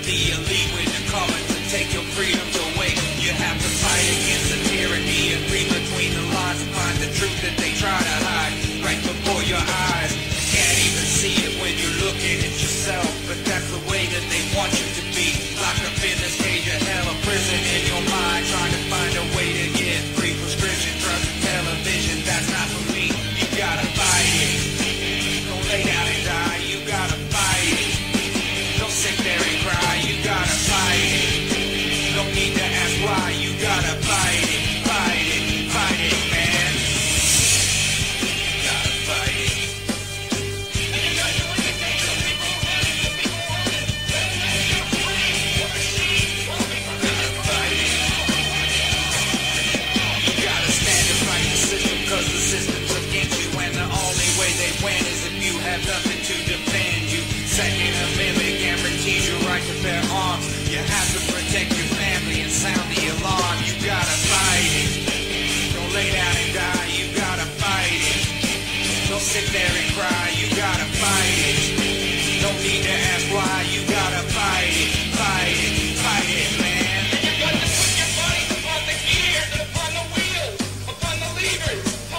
the elite when they're coming to take your freedoms away. You have to fight against the tyranny and read between the lines and find the truth that they try to hide right before your eyes. You can't even see it when you're looking at yourself, but that's the way that they want you to be. Locked up in this cage of hell, a prison in your mind, trying to find a way to get free. Prescription drugs and television, that's not for me. You gotta fight it. Don't lay down and die, you gotta fight it. Don't sit there and cry, you gotta fight it. Don't need to ask why, you gotta fight it. Fight it, fight it, man. You gotta fight it. Cause the system's against you, and the only way they win is if you have nothing to defend you. Second Amendment guarantees your right to bear arms. You have to protect your family and sound the alarm. You gotta fight it. Don't lay down and die, you gotta fight it. Don't sit there and cry, you gotta fight it. Don't need to ask why, you gotta fight it. Fight it, fight it, man. And you got to put your body upon the gears and upon the wheels, upon the levers.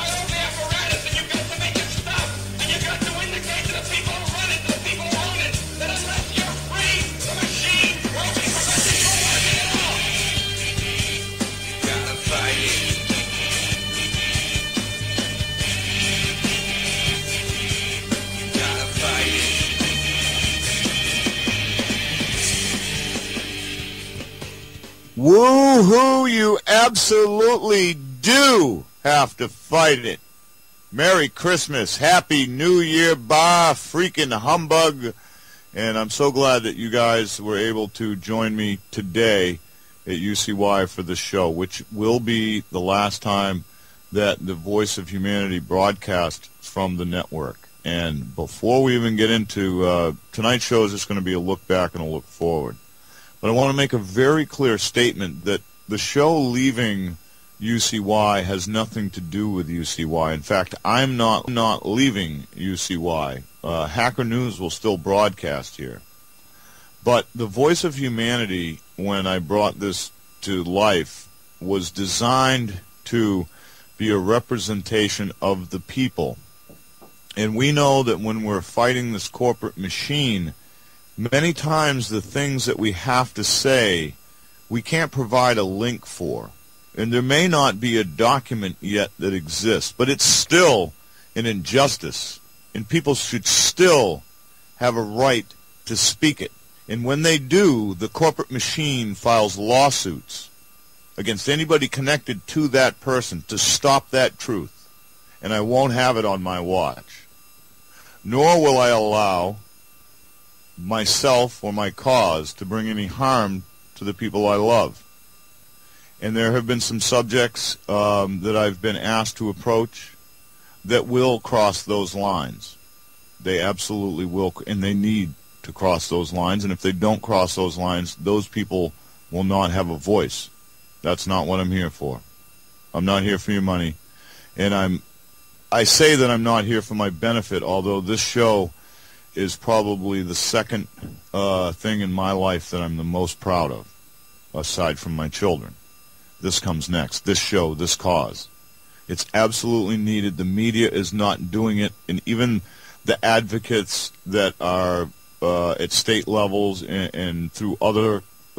Woo-hoo, you absolutely do have to fight it. Merry Christmas, Happy New Year, bah, freaking humbug. And I'm so glad that you guys were able to join me today at UCY for the show, which will be the last time that the Voice of Humanity broadcasts from the network. And before we even get into tonight's show, is just going to be a look back and a look forward. But I want to make a very clear statement that the show leaving UCY has nothing to do with UCY. In fact, I'm not leaving UCY. Hacker News will still broadcast here. But the Voice of Humanity, when I brought this to life, was designed to be a representation of the people. And we know that when we're fighting this corporate machine, many times the things that we have to say, we can't provide a link for. And there may not be a document yet that exists, but it's still an injustice. And people should still have a right to speak it. And when they do, the corporate machine files lawsuits against anybody connected to that person to stop that truth. And I won't have it on my watch. Nor will I allow myself or my cause to bring any harm to the people I love. And there have been some subjects that I've been asked to approach that will cross those lines. They absolutely will, and they need to cross those lines. And if they don't cross those lines, those people will not have a voice. That's not what I'm here for. I'm not here for your money. And I say that I'm not here for my benefit, although this show is probably the second thing in my life that I'm the most proud of, aside from my children. This comes next. This show, this cause. It's absolutely needed. The media is not doing it, and even the advocates that are at state levels and through other,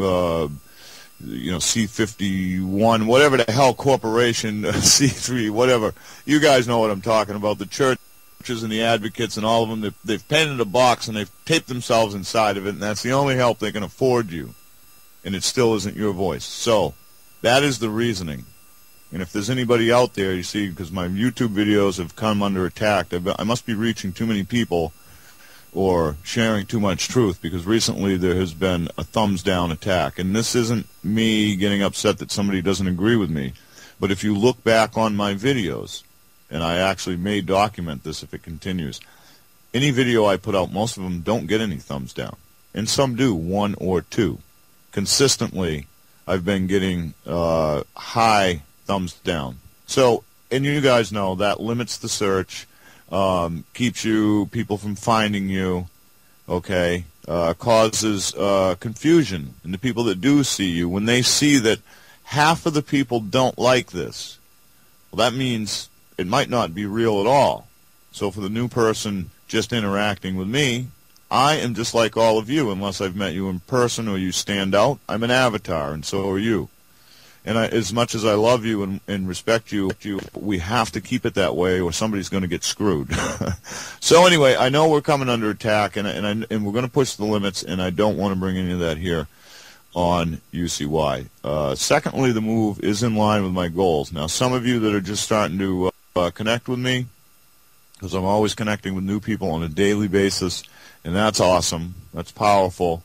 C51, whatever the hell corporation, C3, whatever. You guys know what I'm talking about. The churches and the advocates and all of them, they've painted a box and they've taped themselves inside of it, and that's the only help they can afford you. And it still isn't your voice. So that is the reasoning. And if there's anybody out there, you see, because my YouTube videos have come under attack, I must be reaching too many people or sharing too much truth, because recently there has been a thumbs down attack. And this isn't me getting upset that somebody doesn't agree with me. But if you look back on my videos, and I actually may document this if it continues, any video I put out, most of them don't get any thumbs down. And some do, 1 or 2. Consistently, I've been getting high thumbs down. So, and you guys know that limits the search, keeps people from finding you, okay? causes confusion in the people that do see you. When they see that half of the people don't like this, well, that means it might not be real at all. So for the new person just interacting with me, I am just like all of you, unless I've met you in person or you stand out. I'm an avatar, and so are you. And as much as I love you and respect you, we have to keep it that way, or somebody's going to get screwed. So anyway, I know we're coming under attack, and we're going to push the limits, and I don't want to bring any of that here on UCY. Secondly, the move is in line with my goals. Now, some of you that are just starting to connect with me, because I'm always connecting with new people on a daily basis, and that's awesome. That's powerful.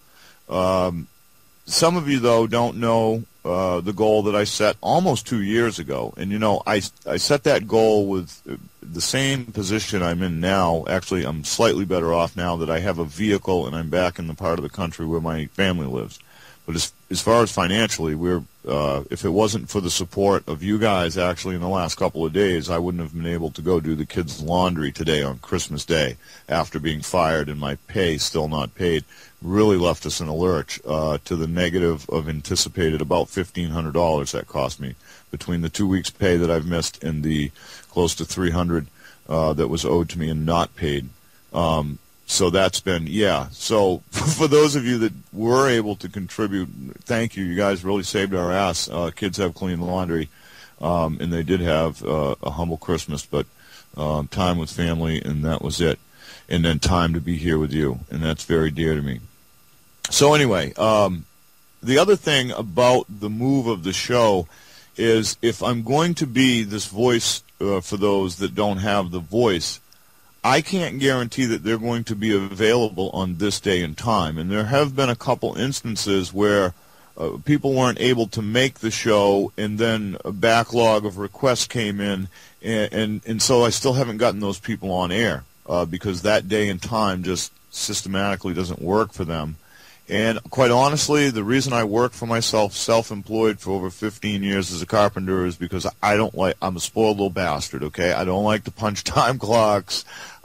Some of you, though, don't know the goal that I set almost 2 years ago. And, you know, I set that goal with the same position I'm in now. Actually, I'm slightly better off now that I have a vehicle and I'm back in the part of the country where my family lives. But as far as financially, if it wasn't for the support of you guys actually in the last couple of days, I wouldn't have been able to go do the kids' laundry today on Christmas Day after being fired and my pay still not paid. Really left us in a lurch to the negative of anticipated about $1,500 that cost me between the 2 weeks' pay that I've missed and the close to $300 that was owed to me and not paid. So that's been, yeah. So for those of you that were able to contribute, thank you. You guys really saved our ass. Kids have clean laundry, and they did have a humble Christmas, but time with family, and that was it. And then time to be here with you, and that's very dear to me. So anyway, the other thing about the move of the show is if I'm going to be this voice for those that don't have the voice, I can't guarantee that they're going to be available on this day and time. And there have been a couple instances where people weren't able to make the show, and then a backlog of requests came in, and so I still haven't gotten those people on air because that day and time just systematically doesn't work for them. And quite honestly, the reason I work for myself, self-employed for over 15 years as a carpenter, is because I'm a spoiled little bastard, okay? I don't like to punch time clocks.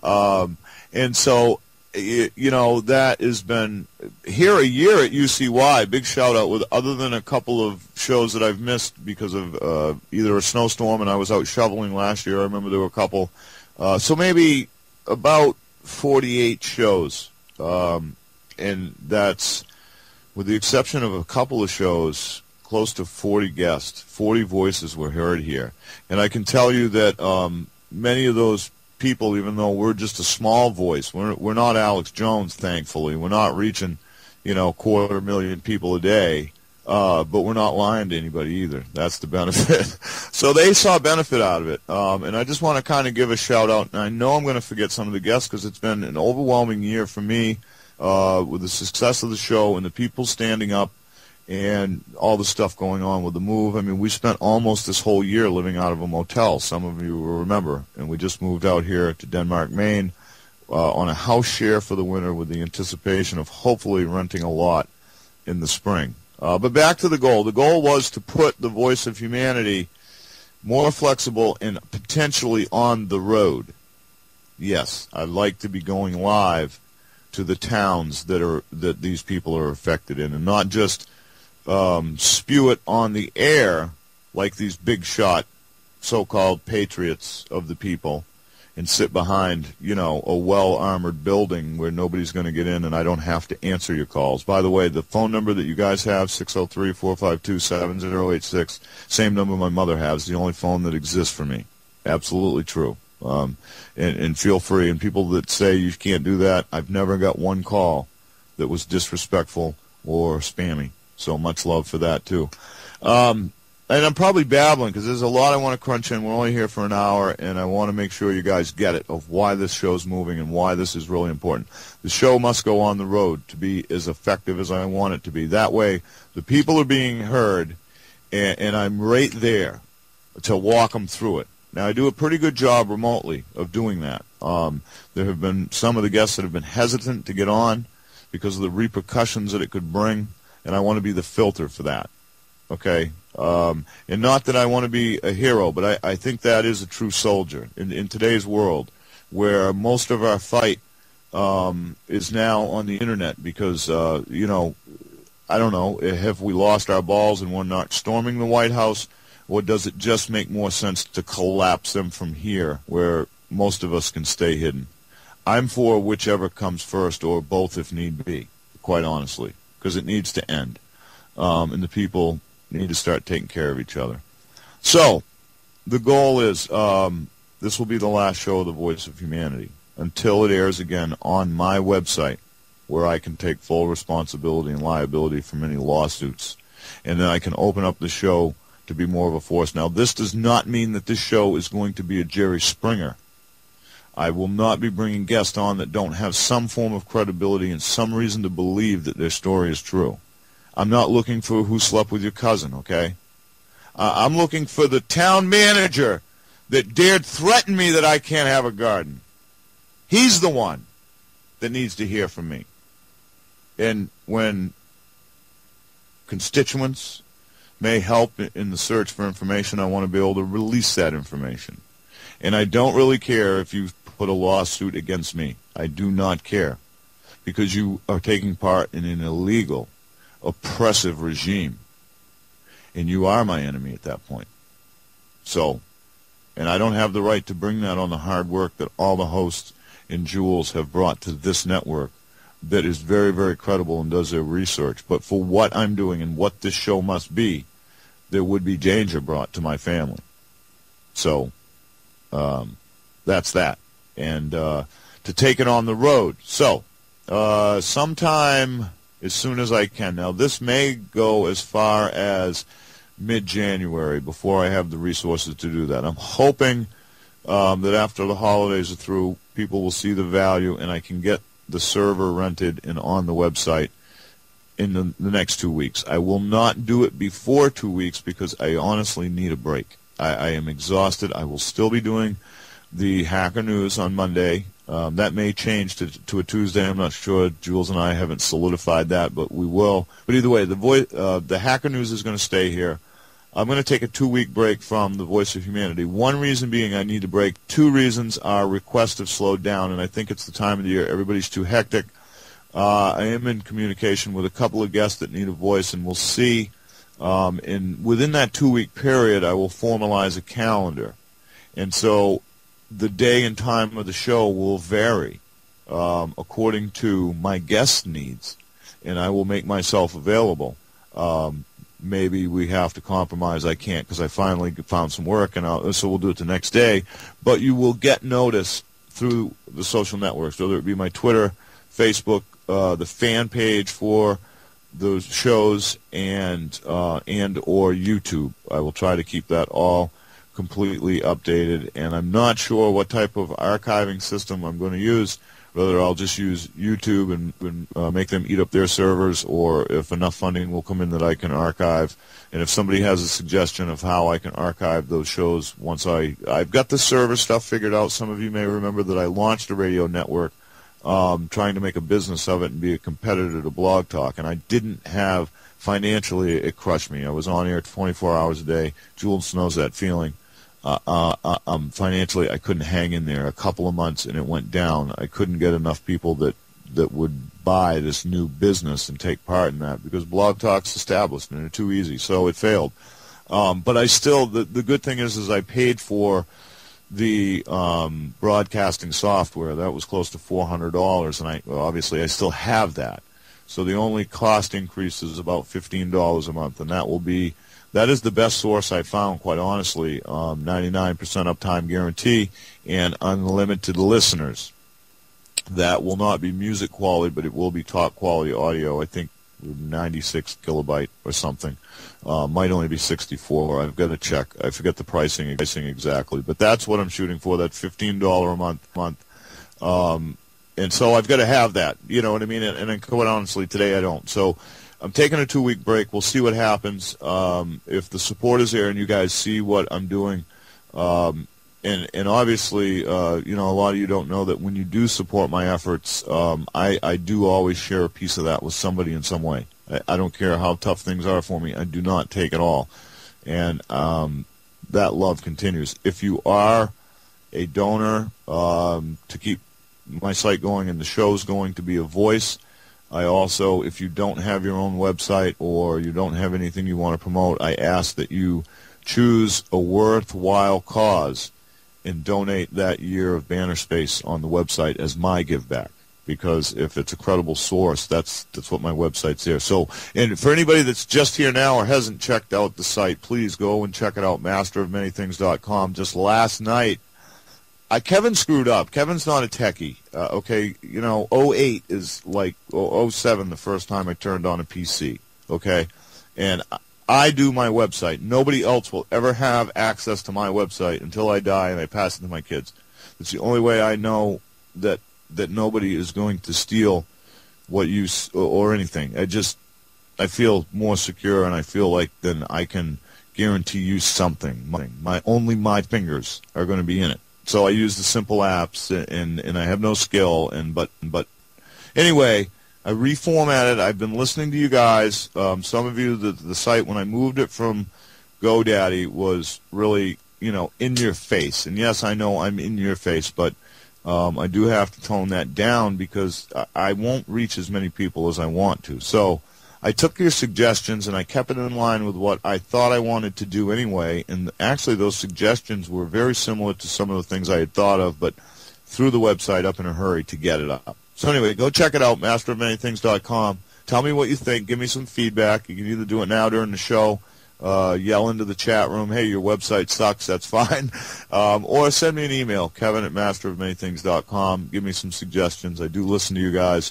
And so, you know, that has been here a year at UCY. Big shout out, with other than a couple of shows that I've missed because of either a snowstorm, and I was out shoveling last year. I remember there were a couple. So maybe about 48 shows. And that's, with the exception of a couple of shows, close to 40 guests, 40 voices were heard here. And I can tell you that many of those people, even though we're just a small voice, we're not Alex Jones, thankfully. We're not reaching, 250,000 people a day, but we're not lying to anybody either. That's the benefit. So they saw benefit out of it. And I just want to kind of give a shout out. And I know I'm going to forget some of the guests because it's been an overwhelming year for me. With the success of the show and the people standing up and all the stuff going on with the move. I mean, we spent almost this whole year living out of a motel, some of you will remember, and we just moved out here to Denmark, Maine, on a house share for the winter with the anticipation of hopefully renting a lot in the spring. But back to the goal. The goal was to put the Voice of Humanity more flexible and potentially on the road. Yes, I'd like to be going live to the towns that these people are affected in, and not just spew it on the air like these big shot so-called patriots of the people and sit behind, a well-armored building where nobody's going to get in and I don't have to answer your calls. By the way, the phone number that you guys have, 603-452-7086, same number my mother has, the only phone that exists for me. Absolutely true. And feel free. And people that say you can't do that, I've never got one call that was disrespectful or spammy. So much love for that, too. And I'm probably babbling because there's a lot I want to crunch in. We're only here for an hour, and I want to make sure you guys get it of why this show's moving and why this is really important. The show must go on the road to be as effective as I want it to be. That way, the people are being heard, and I'm right there to walk them through it. Now, I do a pretty good job remotely of doing that. There have been some of the guests that have been hesitant to get on because of the repercussions that it could bring, and I want to be the filter for that, okay? And not that I want to be a hero, but I think that is a true soldier in today's world where most of our fight is now on the internet because, I don't know, have we lost our balls and we're not storming the White House, or does it just make more sense to collapse them from here where most of us can stay hidden? I'm for whichever comes first, or both if need be, quite honestly, because it needs to end. And the people need to start taking care of each other. So, the goal is, this will be the last show of The Voice of Humanity until it airs again on my website, where I can take full responsibility and liability from any lawsuits. And then I can open up the show to be more of a force. Now, this does not mean that this show is going to be a Jerry Springer. I will not be bringing guests on that don't have some form of credibility and some reason to believe that their story is true. I'm not looking for who slept with your cousin, okay? I'm looking for the town manager that dared threaten me that I can't have a garden. He's the one that needs to hear from me. And when constituents may help in the search for information, I want to be able to release that information. And I don't really care if you put a lawsuit against me. I do not care, because you are taking part in an illegal, oppressive regime. And you are my enemy at that point. So, and I don't have the right to bring that on the hard work that all the hosts and jewels have brought to this network that is very, very credible and does their research. But for what I'm doing and what this show must be, there would be danger brought to my family. So, that's that. And to take it on the road. So, sometime as soon as I can. Now, this may go as far as mid-January before I have the resources to do that. I'm hoping that after the holidays are through, people will see the value and I can get the server rented and on the website in the next 2 weeks. I will not do it before 2 weeks because I honestly need a break. I am exhausted. I will still be doing the Hacker News on Monday. That may change to a Tuesday. I'm not sure. Jules and I haven't solidified that, but we will. But either way, the Hacker News is going to stay here. I'm going to take a 2-week break from The Voice of Humanity. One reason being I need to break. 2 reasons are requests have slowed down, and I think it's the time of the year. Everybody's too hectic. I am in communication with a couple of guests that need a voice, and we'll see. And within that 2-week period, I will formalize a calendar. And so the day and time of the show will vary according to my guest needs, and I will make myself available. Maybe we have to compromise. I can't because I finally found some work, and so we'll do it the next day. But you will get notice through the social networks, whether it be my Twitter, Facebook, the fan page for those shows, and or YouTube. I will try to keep that all completely updated, and I'm not sure what type of archiving system I'm going to use, whether I'll just use YouTube and make them eat up their servers, or if enough funding will come in that I can archive. And if somebody has a suggestion of how I can archive those shows once I've got the server stuff figured out. Some of you may remember that I launched a radio network trying to make a business of it and be a competitor to Blog Talk, and I didn't have, financially, it crushed me. I was on air 24 hours a day. Jules knows that feeling. Financially, I couldn't hang in there. A couple of months, and it went down. I couldn't get enough people that would buy this new business and take part in that because Blog Talk's established, and it's too easy, so it failed. But I still, the good thing is I paid for the broadcasting software. That was close to $400, and obviously I still have that. So the only cost increase is about $15 a month, and that is the best source I found, quite honestly. 99% uptime guarantee and unlimited listeners. That will not be music quality, but it will be top quality audio. I think 96 kilobyte or something. Might only be 64. I've got to check. I forget the pricing exactly, but that's what I'm shooting for. That $15 a month. And so I've got to have that. You know what I mean? And quite honestly, today I don't. So I'm taking a 2-week break. We'll see what happens. If the support is there and you guys see what I'm doing, and obviously, a lot of you don't know that when you do support my efforts, I do always share a piece of that with somebody in some way. I don't care how tough things are for me. I do not take it all. And that love continues. If you are a donor to keep my site going and the show's going to be a voice. I also, if you don't have your own website or you don't have anything you want to promote, I ask that you choose a worthwhile cause and donate that year of banner space on the website as my give back. Because if it's a credible source, that's what my website's there. So, and for anybody that's just here now or hasn't checked out the site, please go and check it out, masterofmanythings.com. Just last night, Kevin screwed up. Kevin's not a techie. Okay, 08 is like 07 the first time I turned on a PC. Okay, and I do my website. Nobody else will ever have access to my website until I die and I pass it to my kids. It's the only way I know that nobody is going to steal what you or anything. I feel more secure, and I feel like then I can guarantee you something. Only my fingers are going to be in it. So I use the simple apps, and I have no skill. But anyway, I reformatted. I've been listening to you guys. Some of you, the site when I moved it from GoDaddy was really in your face. And yes, I know I'm in your face, but I do have to tone that down because I won't reach as many people as I want to. So I took your suggestions and I kept it in line with what I thought I wanted to do anyway. And actually those suggestions were very similar to some of the things I had thought of, but threw the website up in a hurry to get it up. So anyway, go check it out, masterofmanythings.com. Tell me what you think. Give me some feedback. You can either do it now during the show, yell into the chat room, hey, your website sucks, that's fine. Or send me an email, kevin@masterofmanythings.com. Give me some suggestions. I do listen to you guys,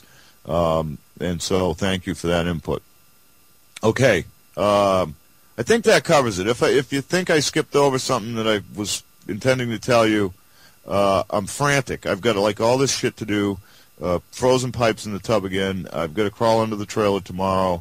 and so thank you for that input. Okay, I think that covers it. If you think I skipped over something that I was intending to tell you, I'm frantic. I've got all this shit to do. Frozen pipes in the tub again. I've got to crawl under the trailer tomorrow.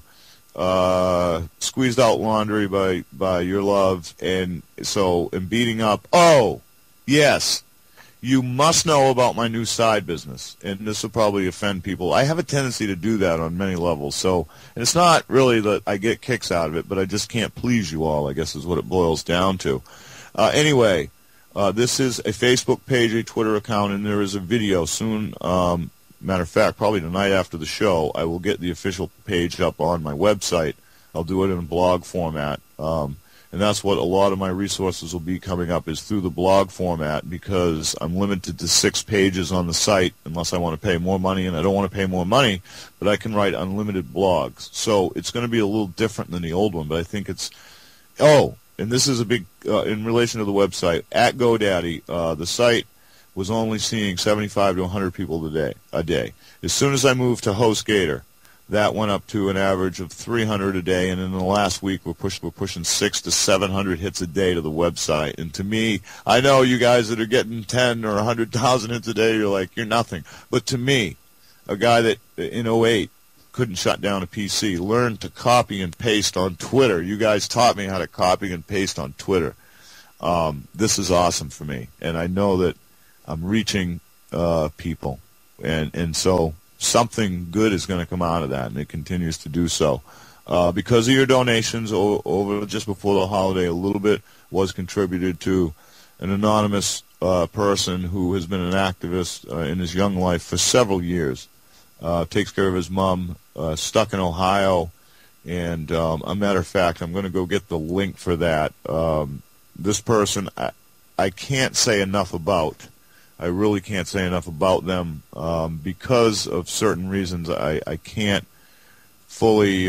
Squeezed out laundry by your love, and beating up. Oh, yes, you must know about my new side business, and this will probably offend people. I have a tendency to do that on many levels, and it's not really that I get kicks out of it, but I just can't please you all, I guess is what it boils down to. Anyway, this is a Facebook page, a Twitter account, and there is a video soon. Matter of fact, probably tonight after the show, I will get the official page up on my website. I'll do it in a blog format, and that's what a lot of my resources will be coming up is through the blog format because I'm limited to 6 pages on the site unless I want to pay more money, and I don't want to pay more money, but I can write unlimited blogs. So it's going to be a little different than the old one, but I think it's... Oh, and this is a big... in relation to the website, at GoDaddy, the site was only seeing 75 to 100 people a day. As soon as I moved to HostGator, that went up to an average of 300 a day, and in the last week we're pushing 600 to 700 hits a day to the website. And to me, I know you guys that are getting 10 or 100,000 hits a day, you're like, you're nothing. But to me, a guy that in 08 couldn't shut down a PC, learned to copy and paste on Twitter. You guys taught me how to copy and paste on Twitter. This is awesome for me, and I know that I'm reaching people, and so something good is going to come out of that, and it continues to do so. Because of your donations over just before the holiday, a little bit was contributed to an anonymous person who has been an activist in his young life for several years, takes care of his mom, stuck in Ohio, and a matter of fact, I'm going to go get the link for that. This person, I can't say enough about. I really can't say enough about them because of certain reasons. I can't fully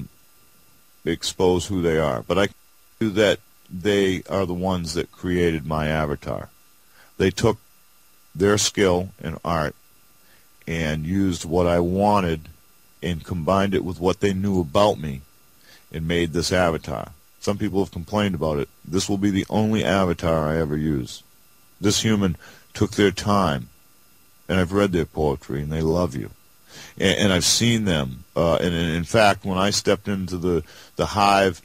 expose who they are, but I can do that. They are the ones that created my avatar. They took their skill and art and used what I wanted and combined it with what they knew about me and made this avatar. Some people have complained about it. This will be the only avatar I ever use. This human took their time, and I've read their poetry, and they love you. And I've seen them. And in fact, when I stepped into the hive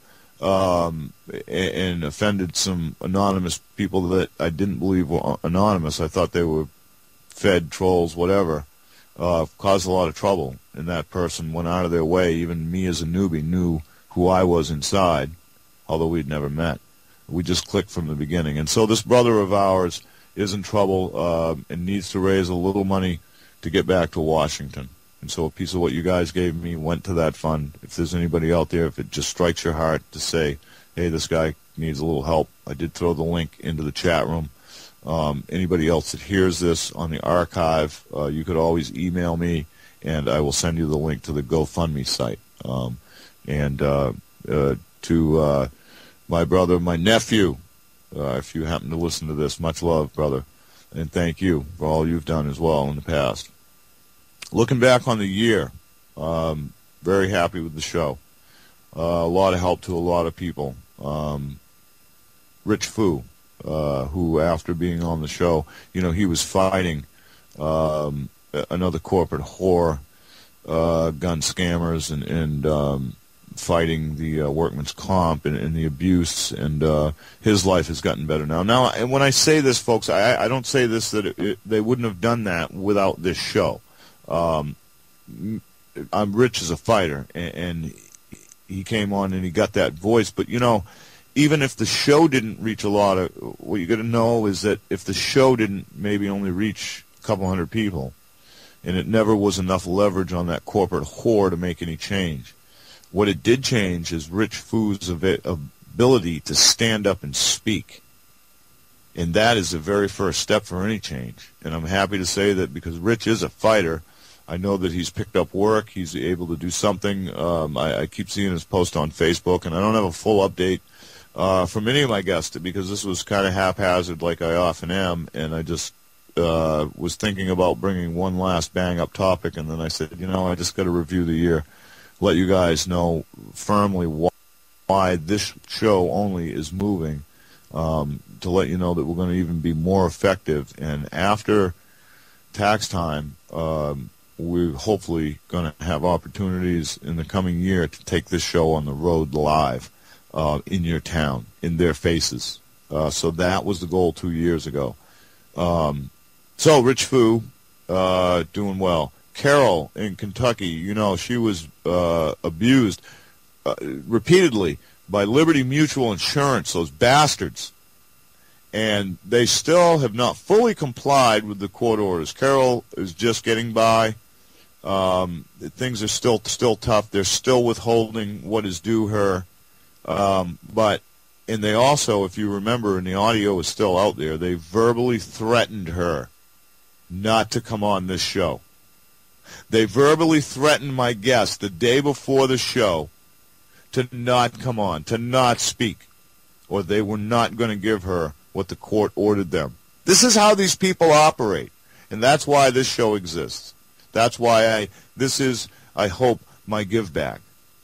and offended some anonymous people that I didn't believe were anonymous, I thought they were fed trolls, whatever, caused a lot of trouble. And that person went out of their way. Even me as a newbie knew who I was inside, although we'd never met. We just clicked from the beginning. And so this brother of ours is in trouble and needs to raise a little money to get back to Washington. And so a piece of what you guys gave me went to that fund. If there's anybody out there, if it just strikes your heart to say, hey, this guy needs a little help, I did throw the link into the chat room. Anybody else that hears this on the archive, you could always email me, and I will send you the link to the GoFundMe site. To my brother, my nephew, if you happen to listen to this, much love, brother, and thank you for all you've done as well in the past. Looking back on the year, very happy with the show. A lot of help to a lot of people. Rich Fu, who after being on the show, he was fighting another corporate whore, gun scammers, and fighting the workman's comp and the abuse, and his life has gotten better now. Now, and when I say this, folks, I don't say this that they wouldn't have done that without this show. I'm Rich as a fighter, and he came on and he got that voice. But, even if the show didn't reach a lot of, what you got to know is that if the show didn't maybe only reach a couple hundred people, and it never was enough leverage on that corporate whore to make any change, what it did change is Rich Fu's ability to stand up and speak. And that is the very first step for any change. And I'm happy to say that because Rich is a fighter, I know that he's picked up work. He's able to do something. I keep seeing his post on Facebook, and I don't have a full update from any of my guests because this was kind of haphazard like I often am, and I just was thinking about bringing one last bang-up topic, and then I said, I just got to review the year, let you guys know firmly why this show only is moving, to let you know that we're going to even be more effective. And after tax time, we're hopefully going to have opportunities in the coming year to take this show on the road live in your town, in their faces. So that was the goal 2 years ago. So Rich Fu, doing well. Carol in Kentucky, she was abused repeatedly by Liberty Mutual Insurance, those bastards. And they still have not fully complied with the court orders. Carol is just getting by. Things are still tough. They're still withholding what is due her. And they also, if you remember, and the audio is still out there, they verbally threatened her not to come on this show. They verbally threatened my guest the day before the show to not come on, to not speak, or they were not going to give her what the court ordered them. This is how these people operate, and that's why this show exists. That's why this is, I hope, my give back.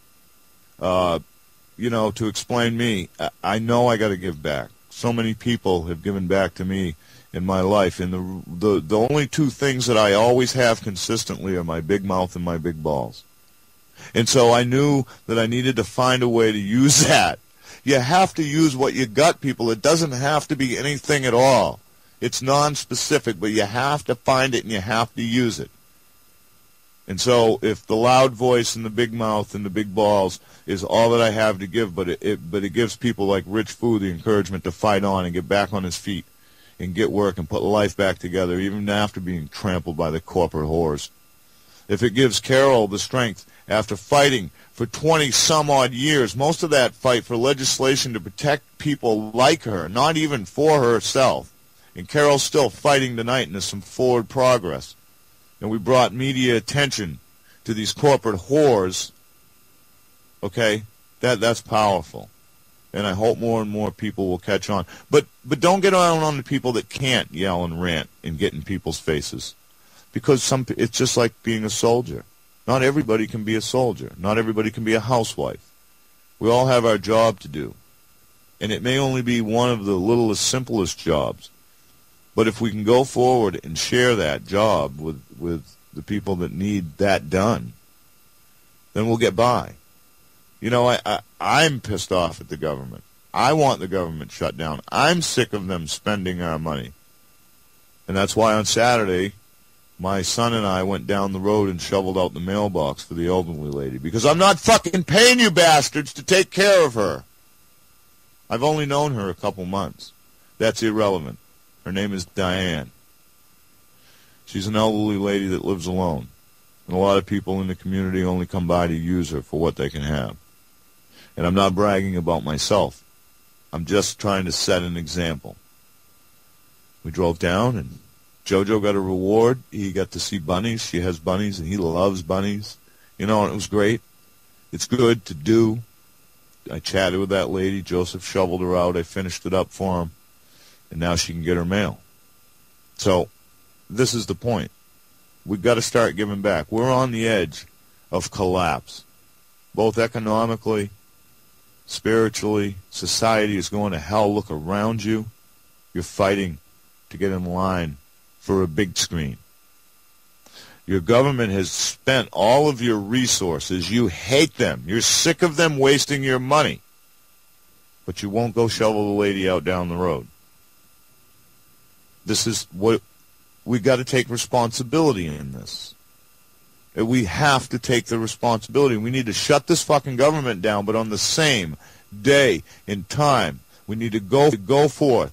To explain me, I know I got to give back. So many people have given back to me in my life, and the only two things that I always have consistently are my big mouth and my big balls. And so I knew that I needed to find a way to use that. You have to use what you got, people. It doesn't have to be anything at all. It's non-specific, but you have to find it and you have to use it. And so if the loud voice and the big mouth and the big balls is all that I have to give, but it gives people like Rich Fu the encouragement to fight on and get back on his feet and get work and put life back together, even after being trampled by the corporate whores. If it gives Carol the strength after fighting for 20-some-odd years, most of that fight for legislation to protect people like her, not even for herself. And Carol's still fighting tonight, and there's some forward progress. And we brought media attention to these corporate whores. Okay? That's powerful. And I hope more and more people will catch on. But don't get on the people that can't yell and rant and get in people's faces. Because it's just like being a soldier. Not everybody can be a soldier. Not everybody can be a housewife. We all have our job to do. And it may only be one of the littlest, simplest jobs. But if we can go forward and share that job with the people that need that done, then we'll get by. I'm pissed off at the government. I want the government shut down. I'm sick of them spending our money. And that's why on Saturday, my son and I went down the road and shoveled out the mailbox for the elderly lady. Because I'm not fucking paying you bastards to take care of her. I've only known her a couple months. That's irrelevant. Her name is Diane. She's an elderly lady that lives alone. And a lot of people in the community only come by to use her for what they can have. And I'm not bragging about myself. I'm just trying to set an example. We drove down, and JoJo got a reward. He got to see bunnies. She has bunnies, and he loves bunnies. You know, and it was great. It's good to do. I chatted with that lady. Joseph shoveled her out. I finished it up for him. And now she can get her mail. So this is the point. We've got to start giving back. We're on the edge of collapse, both economically, spiritually. Society is going to hell. Look around you. You're fighting to get in line for a big screen. Your government has spent all of your resources. You hate them. You're sick of them wasting your money. But you won't go shovel the lady out down the road. This is what we got to take responsibility in this. We have to take the responsibility. We need to shut this fucking government down, but on the same day and time, we need to go forth,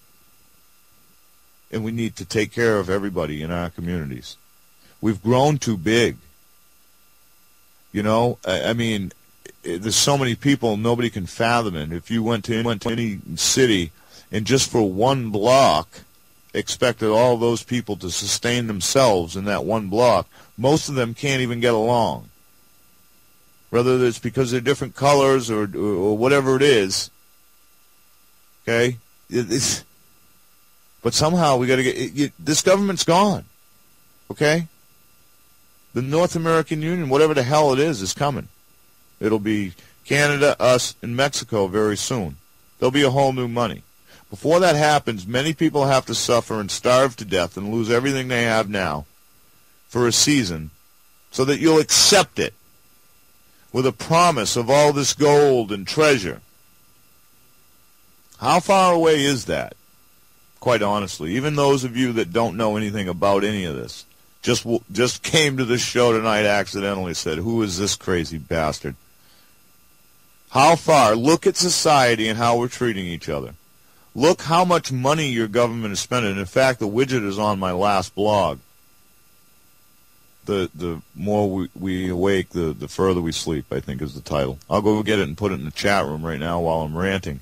and we need to take care of everybody in our communities. We've grown too big. You know, I mean, there's so many people, nobody can fathom it. If you went to any city and just for one block expected all those people to sustain themselves in that one block, most of them can't even get along. Whether it's because they're different colors or whatever it is. Okay? But somehow we got to get... this government's gone. Okay? The North American Union, whatever the hell it is coming. It'll be Canada, us, and Mexico very soon. There'll be a whole new money. Before that happens, many people have to suffer and starve to death and lose everything they have now for a season so that you'll accept it with a promise of all this gold and treasure. How far away is that? Quite honestly, even those of you that don't know anything about any of this, just came to this show tonight accidentally, said, who is this crazy bastard? How far? Look at society and how we're treating each other. Look how much money your government is spending. In fact, the widget is on my last blog. The more we awake, the further we sleep, I think is the title. I'll go get it and put it in the chat room right now while I'm ranting.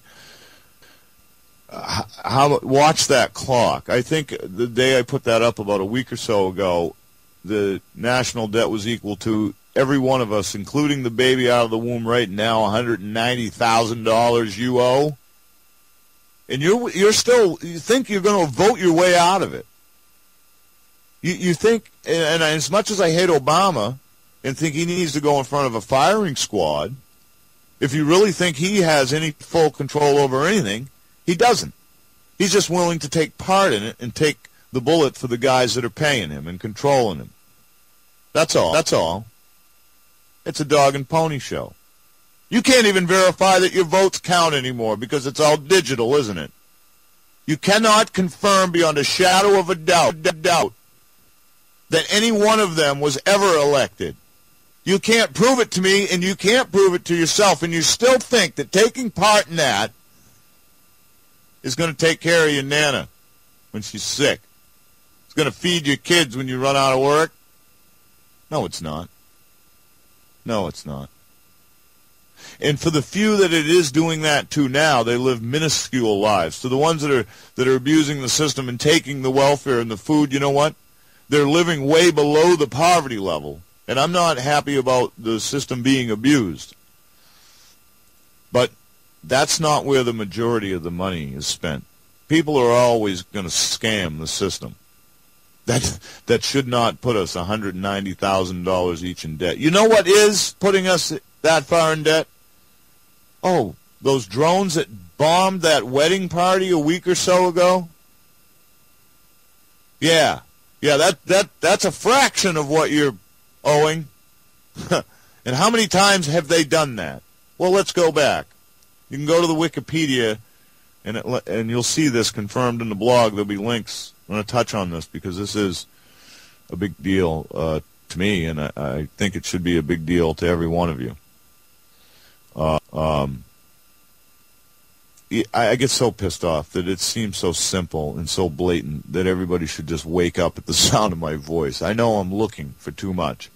Watch that clock. I think the day I put that up about a week or so ago, the national debt was equal to every one of us, including the baby out of the womb right now, $190,000 you owe. And you think you're going to vote your way out of it. You think, and as much as I hate Obama and think he needs to go in front of a firing squad, if you really think he has any full control over anything, he doesn't. He's just willing to take part in it and take the bullet for the guys that are paying him and controlling him. That's all. That's all. It's a dog and pony show. You can't even verify that your votes count anymore because it's all digital, isn't it? You cannot confirm beyond a shadow of a doubt that any one of them was ever elected. You can't prove it to me, and you can't prove it to yourself, and you still think that taking part in that is going to take care of your Nana when she's sick. It's going to feed your kids when you run out of work. No, it's not. No, it's not. And for the few that it is doing that to now, they live minuscule lives. To the ones that are abusing the system and taking the welfare and the food, you know what? They're living way below the poverty level. And I'm not happy about the system being abused. But that's not where the majority of the money is spent. People are always going to scam the system. That should not put us $190,000 each in debt. You know what is putting us that far in debt? Oh, those drones that bombed that wedding party a week or so ago? Yeah, that's a fraction of what you're owing. And how many times have they done that? Well, let's go back. You can go to the Wikipedia, and you'll see this confirmed in the blog. There'll be links. I'm going to touch on this because this is a big deal to me, and I think it should be a big deal to every one of you. I get so pissed off that it seems so simple and so blatant that everybody should just wake up at the sound of my voice. I know I'm looking for too much.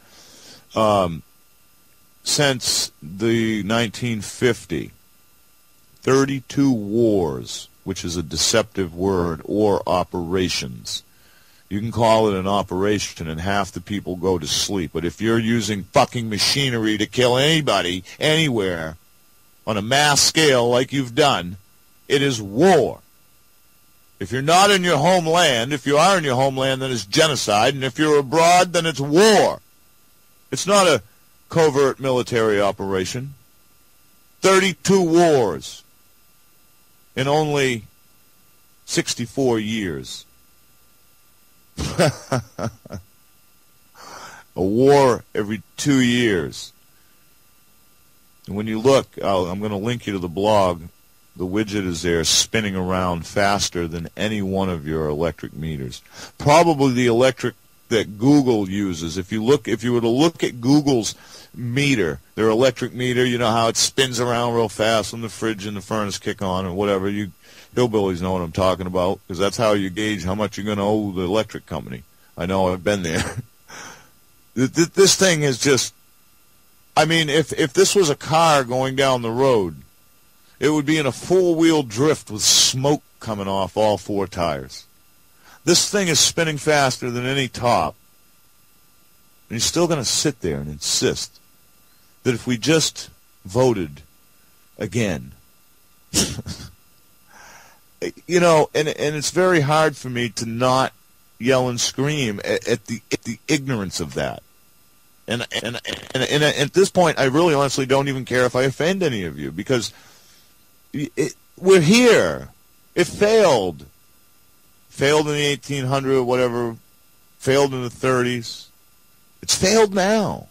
Since the 1950, 32 wars, which is a deceptive word, or operations. You can call it an operation and half the people go to sleep. But if you're using fucking machinery to kill anybody, anywhere, on a mass scale like you've done, it is war. If you're not in your homeland, if you are in your homeland, then it's genocide. And if you're abroad, then it's war. It's not a covert military operation. 32 wars in only 64 years. A war every 2 years. And when you look, I'm going to link you to the blog. The widget is there spinning around faster than any one of your electric meters. Probably the electric that Google uses. If you were to look at Google's meter, their electric meter, you know how it spins around real fast when the fridge and the furnace kick on or whatever. You hillbillies know what I'm talking about, because that's how you gauge how much you're going to owe the electric company. I know, I've been there. This thing is just, I mean, if this was a car going down the road, it would be in a four-wheel drift with smoke coming off all four tires. This thing is spinning faster than any top. And he's still going to sit there and insist that if we just voted again, you know, and it's very hard for me to not yell and scream at the ignorance of that. And at this point, I really honestly don't even care if I offend any of you, because we're here. It failed. Failed in the 1800s, whatever. Failed in the 30s. It's failed now.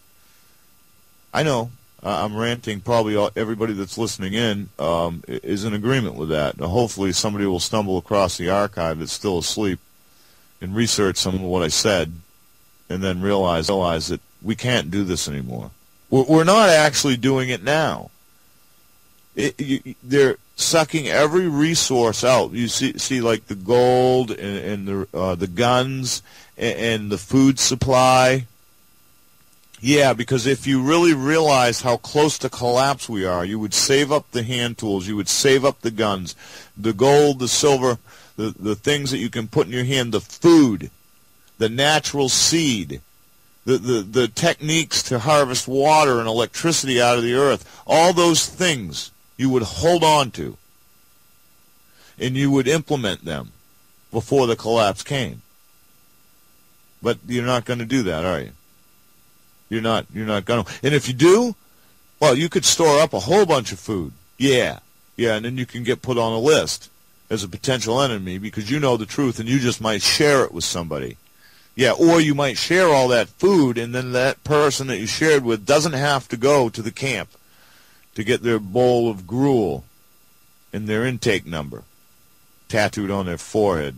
I know. I'm ranting. Probably everybody that's listening in is in agreement with that. Now, hopefully somebody will stumble across the archive that's still asleep and research some of what I said, and then realize that we can't do this anymore. We're not actually doing it now. They're sucking every resource out. You see like the gold and the guns and the food supply. Yeah, because if you really realize how close to collapse we are, you would save up the hand tools, you would save up the guns, the gold, the silver, the things that you can put in your hand, the food, the natural seed, the techniques to harvest water and electricity out of the earth. All those things you would hold on to, and you would implement them before the collapse came. But you're not going to do that, are you? You're not going to. And if you do, well, you could store up a whole bunch of food. Yeah, and then you can get put on a list as a potential enemy because you know the truth and you just might share it with somebody. Yeah, or you might share all that food, and then that person that you shared with doesn't have to go to the camp to get their bowl of gruel and their intake number tattooed on their forehead.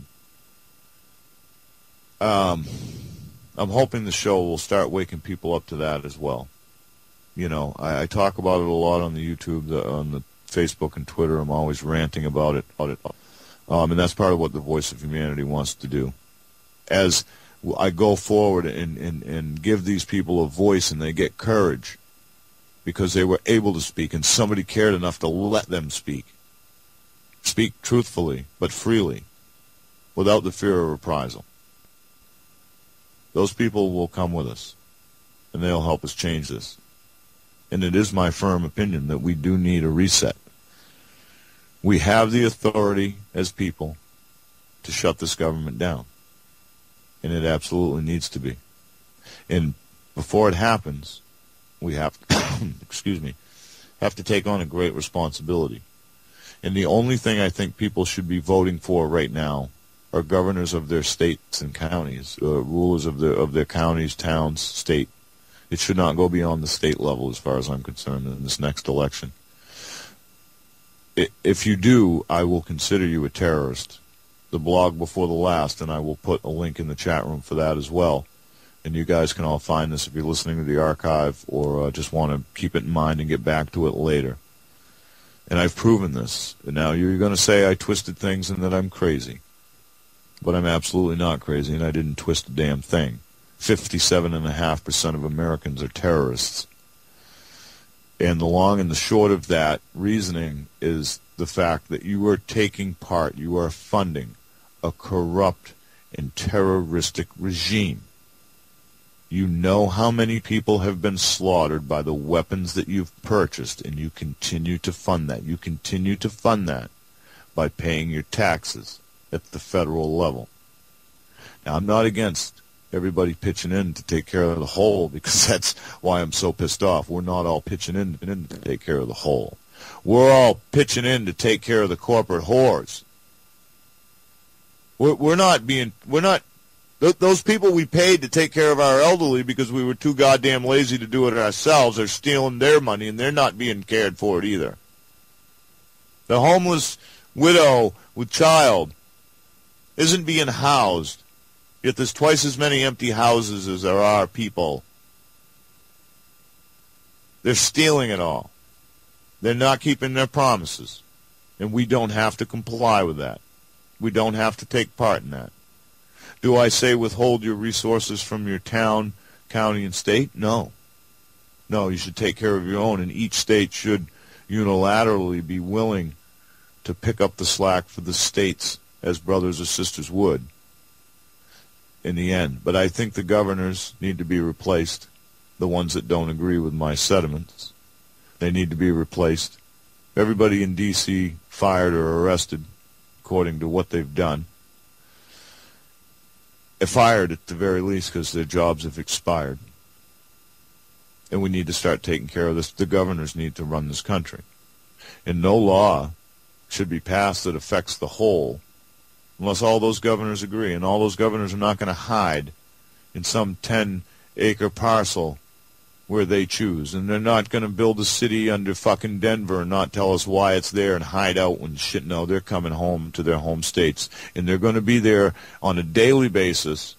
I'm hoping the show will start waking people up to that as well. You know, I talk about it a lot on the YouTube, on the Facebook and Twitter. I'm always ranting about it. And that's part of what the Voice of Humanity wants to do. As I go forward and give these people a voice and they get courage because they were able to speak and somebody cared enough to let them speak. Speak truthfully, but freely, without the fear of reprisal. Those people will come with us, and they'll help us change this. And it is my firm opinion that we do need a reset. We have the authority as people to shut this government down, and it absolutely needs to be. And before it happens, we have have to take on a great responsibility. And the only thing I think people should be voting for right now are governors of their states and counties, rulers of their counties, towns, state. It should not go beyond the state level as far as I'm concerned in this next election. If you do, I will consider you a terrorist. The blog before the last, and I will put a link in the chat room for that as well. And you guys can all find this if you're listening to the archive or just want to keep it in mind and get back to it later. And I've proven this. And now you're going to say I twisted things and that I'm crazy. But I'm absolutely not crazy, and I didn't twist a damn thing. 57.5% of Americans are terrorists. And the long and the short of that reasoning is the fact that you are taking part, you are funding a corrupt and terroristic regime. You know how many people have been slaughtered by the weapons that you've purchased, and you continue to fund that. You continue to fund that by paying your taxes at the federal level. Now, I'm not against everybody pitching in to take care of the whole, because that's why I'm so pissed off. We're not all pitching in to take care of the whole. We're all pitching in to take care of the corporate whores. Those people we paid to take care of our elderly because we were too goddamn lazy to do it ourselves are stealing their money, and they're not being cared for it either. The homeless widow with child isn't being housed, yet there's twice as many empty houses as there are people. They're stealing it all. They're not keeping their promises, and we don't have to comply with that. We don't have to take part in that. Do I say withhold your resources from your town, county, and state? No. No, you should take care of your own, and each state should unilaterally be willing to pick up the slack for the states as brothers or sisters would in the end. But I think the governors need to be replaced, the ones that don't agree with my sentiments. They need to be replaced. Everybody in D.C. fired or arrested according to what they've done. Fired at the very least because their jobs have expired. And we need to start taking care of this. The governors need to run this country. And no law should be passed that affects the whole unless all those governors agree. And all those governors are not going to hide in some 10-acre parcel where they choose. And they're not going to build a city under fucking Denver and not tell us why it's there and hide out when shit. No, they're coming home to their home states. And they're going to be there on a daily basis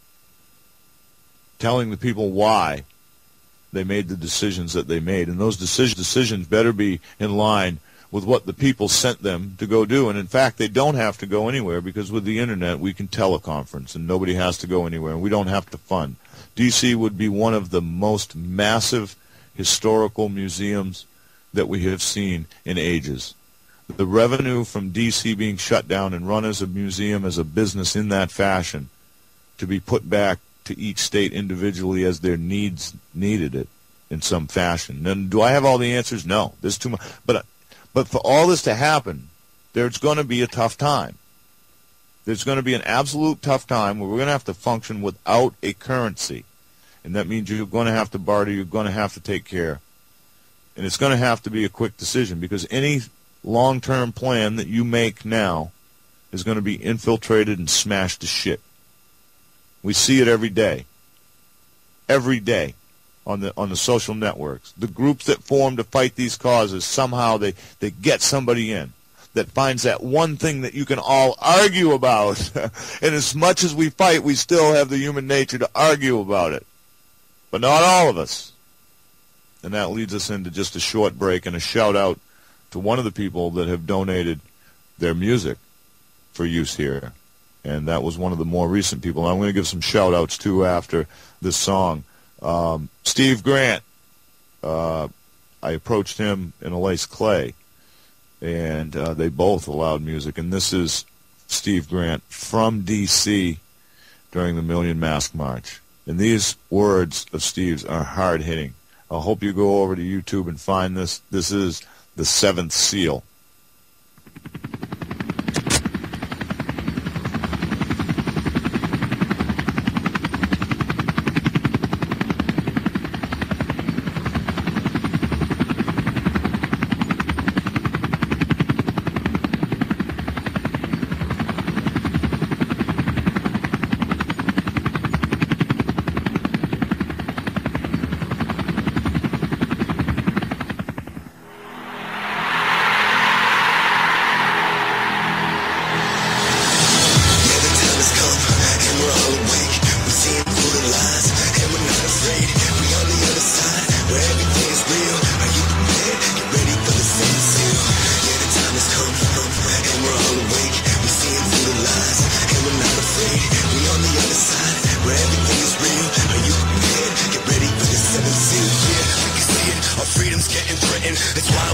telling the people why they made the decisions that they made. And those decisions better be in line with what the people sent them to go do. And in fact, they don't have to go anywhere because with the internet we can teleconference and nobody has to go anywhere and we don't have to fund. D.C. would be one of the most massive historical museums that we have seen in ages. The revenue from D.C. being shut down and run as a museum, as a business in that fashion, to be put back to each state individually as their needs needed it in some fashion. And do I have all the answers? No. There's too much. But for all this to happen, there's going to be a tough time. There's going to be an absolute tough time where we're going to have to function without a currency. And that means you're going to have to barter, you're going to have to take care. And it's going to have to be a quick decision because any long-term plan that you make now is going to be infiltrated and smashed to shit. We see it every day. Every day on the social networks. The groups that form to fight these causes, somehow they get somebody in that finds that one thing that you can all argue about. And as much as we fight, we still have the human nature to argue about it. But not all of us. And that leads us into just a short break and a shout-out to one of the people that have donated their music for use here. And that was one of the more recent people. I'm going to give some shout-outs, too, after this song. Steve Grant. I approached him in Elise Clay. And they both allowed music. And this is Steve Grant from D.C. during the Million Mask March. And these words of Steve's are hard-hitting. I hope you go over to YouTube and find this. This is The Seventh Seal.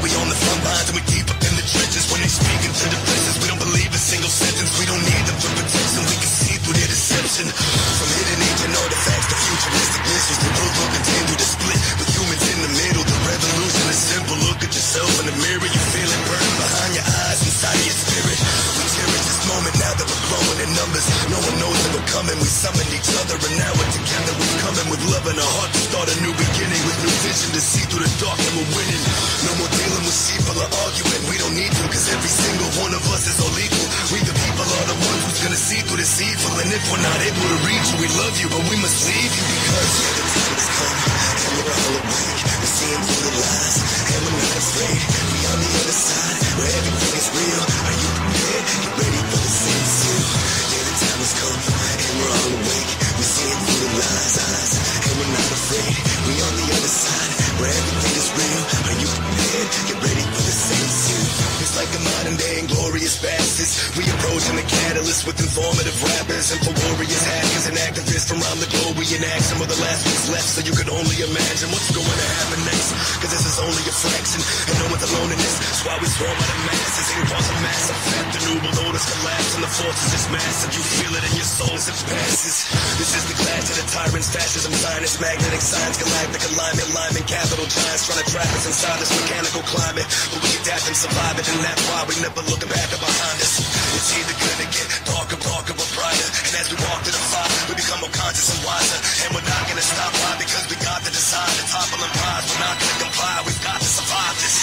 we on the front lines and we deep up in the trenches. When they speak into the places, we don't believe a single sentence. We don't need them for protection, we can see through their deception. From hidden ancient artifacts to futuristic missiles, the world will continue to split with humans in the middle. The revolution is simple. Look at yourself in the mirror, you feel it burn behind your eyes, inside of your spirit. We cherish this moment now that we're growing in numbers. No one knows that we're coming. We summon each other and now we're together. We're coming with love in our heart to start a new beginning, with new vision to see through the dark and we're winning. No more dealing with sheeple or arguing. We don't need to, cause every single one of us is all equal. We the people are the ones who's gonna see through this evil. And if we're not able to reach you, we love you, but we must leave you because the time has come and we're all awake. We're seeing through the lies and we're not afraid. We on the other side where everything is real. Are you prepared? Get ready for the same seal. Yeah, the time has come and we're all awake. We're seeing through the lies, and we're not afraid. We on the other side where everything is real. Are you prepared? Get ready for the same seal. It's like a modern day inglorious bastards. We approaching the catalyst with informative rappers and for warriors, hackers, and activists from around the globe. We enact some of the last weeks left, so you can only imagine what's going to happen next. Cause this is only a fraction, and no one's alone in this. That's why we swarm out of masses and cause a mass effect. The new world orders collapse and the force is just massive. You feel it in your soul as it passes. This is the clash of the tyrants, fascism, science, magnetic science, galactic alignment, alignment, capital giants trying to trap us inside this mechanical climate. But we adapt and survive it, and that's why we never look back or behind us. It's either gonna get darker, darker, or brighter. And as we walk to the fire, we become more conscious and wiser. And we're not gonna stop. Why? Because we got the desire to topple and rise. We're not gonna comply. We've got to survive this.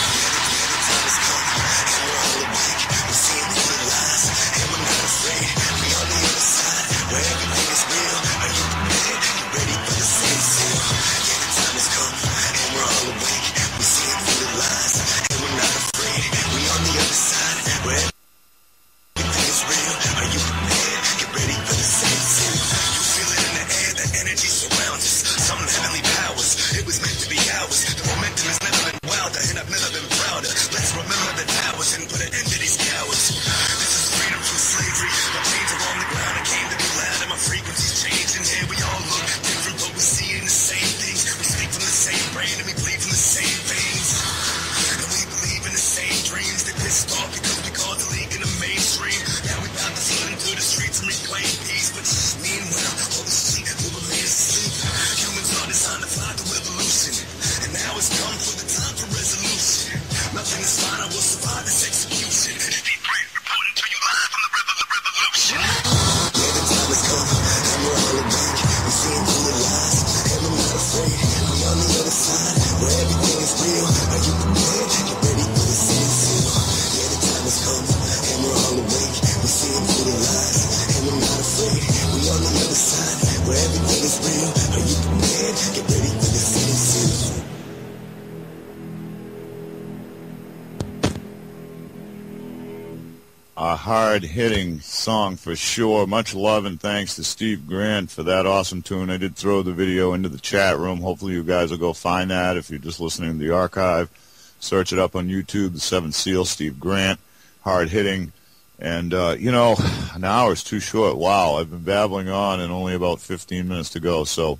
The time has come, and we're all awake. We're seeing through the lies, and we're not afraid. We on the other side, where everything is real. Are you prepared? Get ready for the same seal. Yeah, the time has come, and we're all awake. We're seeing through the lies, and we're not afraid. We on the other side, where everything is real. Are you prepared? Get ready for the same seal. You feel it in the air, the energy surrounds us. Some heavenly powers, it was meant to be ours. The momentum has never been wilder, and I've never been prouder. Let's remember the towers and put an end to these cowards. This is freedom from slavery. My chains are on the ground, I came to be loud, and my frequency's changing. Here we all look different, but we see in the same things. We speak from the same brain, and we bleed from the same veins. And we believe in the same dreams. They pissed off because we caused a leak in the mainstream. Now we about to flood into the streets and reclaim peace. But meanwhile, all the sheep will remain asleep. Humans are designed to fly through evolution, and now it's come for the time for resolution. Nothing is final, we'll survive this execution. Deep Brain reporting to you live from the revolution. Yeah, the time has come, and we're all awake. We're seeing through the lies, and we're not afraid. We on the other side, where everything is real. Are you prepared? Get ready for the same seal. Yeah, the time has come, and we're all awake. We're seeing through the lies, and we're not afraid. We on the other side, where everything is real. Are you prepared? Get ready for the same seal. A hard-hitting song for sure. Much love and thanks to Steve Grant for that awesome tune. I did throw the video into the chat room. Hopefully you guys will go find that. If you're just listening to the archive, search it up on YouTube, The Seventh Seal, Steve Grant, hard-hitting. And, an hour is too short. Wow, I've been babbling on and only about 15 minutes to go. So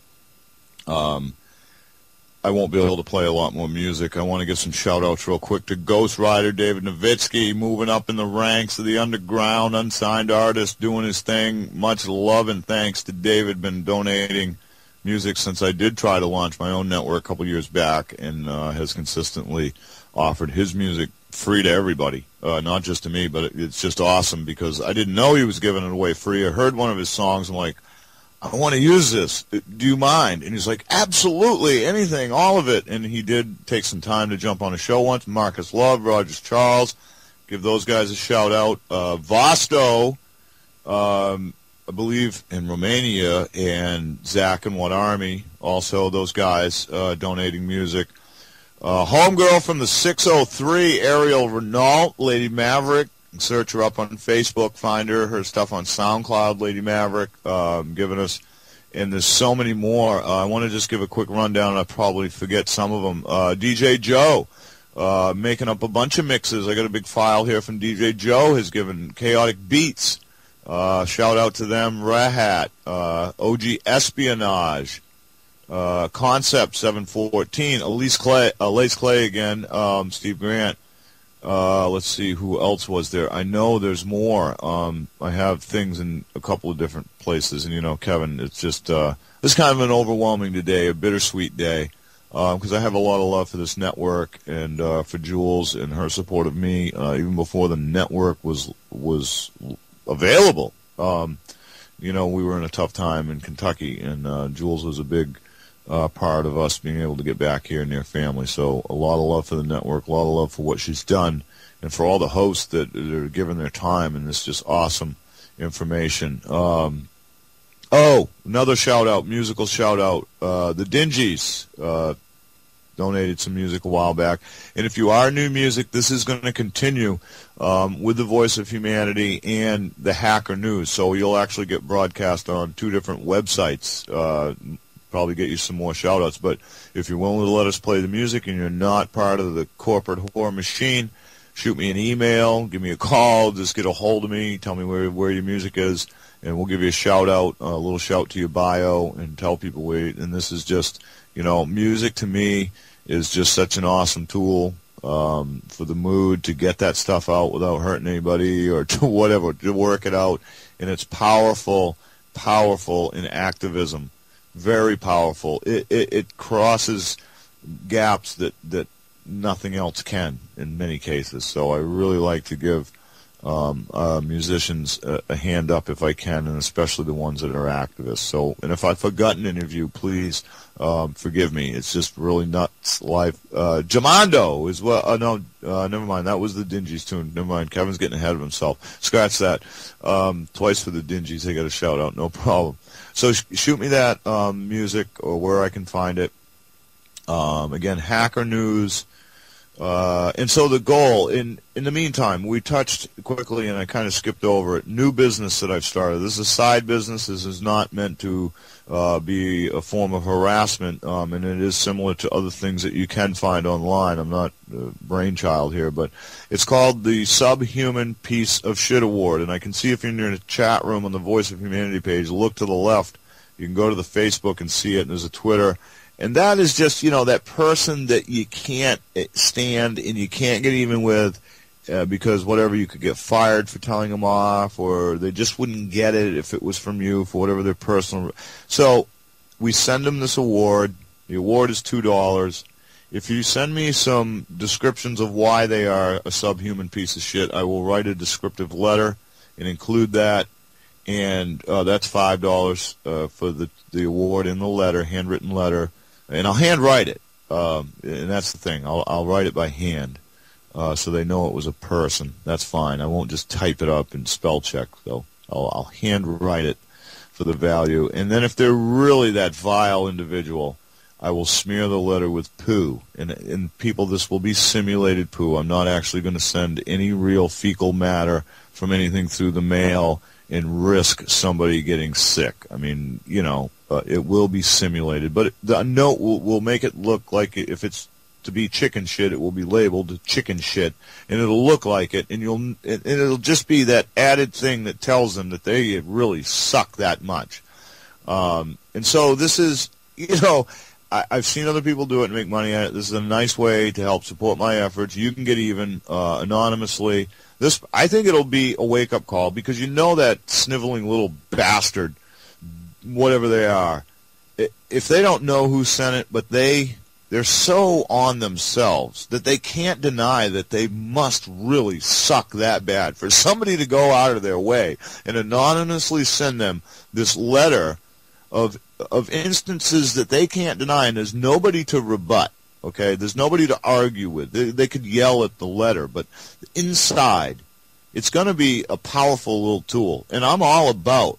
I won't be able to play a lot more music. I want to give some shout-outs real quick to Ghost Rider, David Nowitzki, moving up in the ranks of the underground, unsigned artist, doing his thing. Much love and thanks to David. Been donating music since I did try to launch my own network a couple years back, and has consistently offered his music free to everybody, not just to me, but it's just awesome because I didn't know he was giving it away free. I heard one of his songs. I'm like, I want to use this. Do you mind? And he's like, absolutely, anything, all of it. And he did take some time to jump on a show once. Marcus Love, Rogers Charles, give those guys a shout out. Vosto, I believe in Romania, and Zach and What Army, also those guys donating music. Homegirl from the 603, Ariel Renault, Lady Maverick. Search her up on Facebook, find her stuff on SoundCloud, Lady Maverick, giving us, and there's so many more. I want to just give a quick rundown, I'll probably forget some of them. DJ Joe, making up a bunch of mixes. I got a big file here from DJ Joe, has given Chaotic Beats, shout out to them. Rahat, OG Espionage, Concept 714. Lace Clay again. Steve Grant. Let's see who else was there. I know there's more. I have things in a couple of different places, and Kevin, it's just it's kind of an overwhelming day, a bittersweet day, because I have a lot of love for this network and for Jules and her support of me, even before the network was available. We were in a tough time in Kentucky, and Jules was a big part of us being able to get back here near family. So a lot of love for the network, a lot of love for what she's done, and for all the hosts that are giving their time and this just awesome information. Another shout-out, musical shout-out. The Dingies donated some music a while back. And if you are new music, this is going to continue with the Voice of Humanity and the Hacker News. So you'll actually get broadcast on 2 different websites. Probably get you some more shout-outs. But if you're willing to let us play the music and you're not part of the corporate whore machine, shoot me an email, give me a call, just get a hold of me, tell me where your music is, and we'll give you a shout-out, a little shout to your bio, and tell people where. And this is just, music to me is just such an awesome tool for the mood, to get that stuff out without hurting anybody, or to whatever, to work it out. And it's powerful in activism. Very powerful. It crosses gaps that nothing else can in many cases. So I really like to give musicians a hand up if I can, and especially the ones that are activists. So, and if I've forgotten any of you, please forgive me. It's just really nuts life. Jamando is what? Never mind. That was the Dingies tune. Never mind. Kevin's getting ahead of himself. Scratch that. Twice for the Dingies. They got a shout out. No problem. So shoot me that music or where I can find it. Again, Hacker News. And so the goal, in the meantime, we touched quickly, and I kind of skipped over it, new business that I've started. This is a side business. This is not meant to be a form of harassment, and it is similar to other things that you can find online. I'm not a brainchild here, but it's called the Subhuman Piece of Shit Award, and I can see if you're in the chat room on the Voice of Humanity page, look to the left. You can go to the Facebook and see it, and there's a Twitter. And that is just, that person that you can't stand and you can't get even with because whatever, you could get fired for telling them off, or they just wouldn't get it if it was from you for whatever their personal. So we send them this award. The award is $2. If you send me some descriptions of why they are a subhuman piece of shit, I will write a descriptive letter and include that. And that's $5 for the award in the letter, handwritten letter. And I'll handwrite it, and that's the thing. I'll write it by hand, so they know it was a person. That's fine. I won't just type it up and spell check, though. I'll handwrite it for the value. And then if they're really that vile individual, I will smear the letter with poo. And people, this will be simulated poo. I'm not actually going to send any real fecal matter from anything through the mail and risk somebody getting sick. I mean, it will be simulated, but the note will make it look like, if it's to be chicken shit, it will be labeled chicken shit, and it'll look like it, and it'll just be that added thing that tells them that they really suck that much. And so this is, I've seen other people do it and make money at it. This is a nice way to help support my efforts. You can get even anonymously. This, I think it'll be a wake-up call, because that sniveling little bastard, whatever they are, if they don't know who sent it, but they're so on themselves that they can't deny that they must really suck that bad for somebody to go out of their way and anonymously send them this letter of instances that they can't deny, and there's nobody to rebut. Okay, there's nobody to argue with. They could yell at the letter, but inside, it's going to be a powerful little tool. And I'm all about,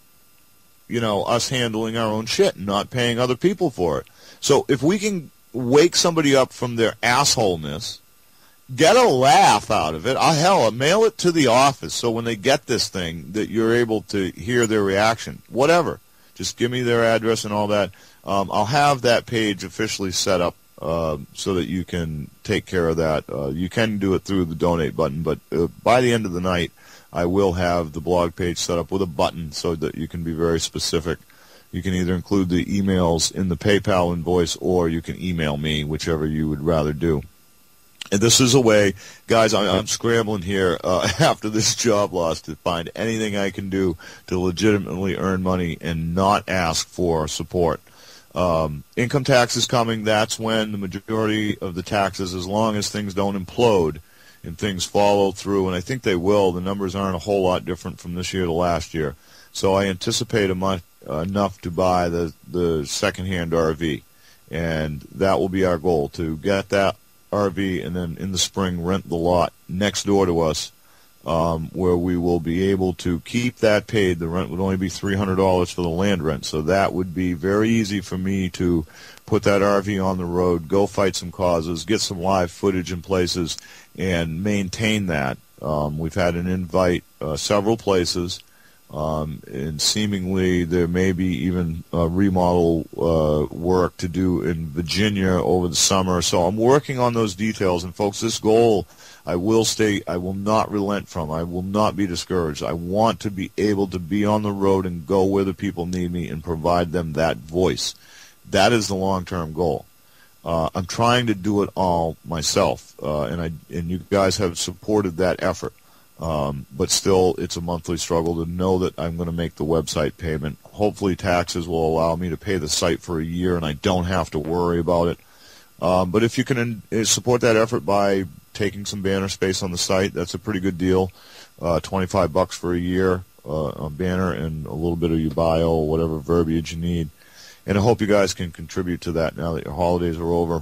us handling our own shit and not paying other people for it. So if we can wake somebody up from their assholeness, get a laugh out of it, hell, mail it to the office so when they get this thing that you're able to hear their reaction. Whatever. Just give me their address and all that. I'll have that page officially set up so that you can take care of that. You can do it through the donate button, but by the end of the night, I will have the blog page set up with a button so that you can be very specific You can either include the emails in the PayPal invoice, or you can email me, whichever you would rather do. And this is a way, guys, I'm scrambling here after this job loss to find anything I can do to legitimately earn money and not ask for support. Income tax is coming. That's when the majority of the taxes, as long as things don't implode and things follow through, and I think they will, the numbers aren't a whole lot different from this year to last year. So I anticipate enough to buy the second-hand RV, and that will be our goal, to get that RV and then in the spring rent the lot next door to us, where we will be able to keep that paid. The rent would only be $300 for the land rent, so that would be very easy for me to put that RV on the road, go fight some causes, get some live footage in places, and maintain that. We've had an invite several places, and seemingly there may be even remodel work to do in Virginia over the summer. So I'm working on those details. And folks, this goal, I will not relent from. I will not be discouraged. I want to be able to be on the road and go where the people need me and provide them that voice. That is the long-term goal. I'm trying to do it all myself, and you guys have supported that effort. But still, it's a monthly struggle to know that I'm going to make the website payment. Hopefully taxes will allow me to pay the site for a year and I don't have to worry about it. But if you can support that effort by taking some banner space on the site, that's a pretty good deal. $25 for a year, a banner and a little bit of your bio or whatever verbiage you need. And I hope you guys can contribute to that now that your holidays are over.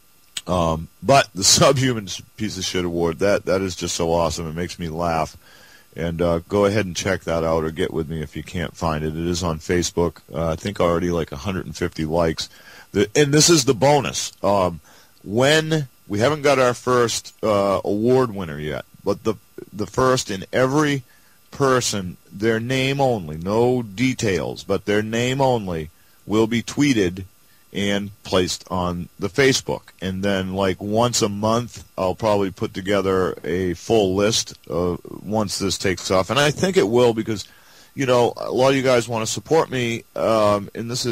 But the Subhuman Piece of Shit Award, that is just so awesome. It makes me laugh. And go ahead and check that out, or get with me if you can't find it. It is on Facebook. I think already like 150 likes. And this is the bonus. When we haven't got our first award winner yet, but the first in every person, their name only, no details, but their name only, will be tweeted and placed on the Facebook. And then like once a month, I'll probably put together a full list once this takes off. And I think it will, because, you know, a lot of you guys want to support me, and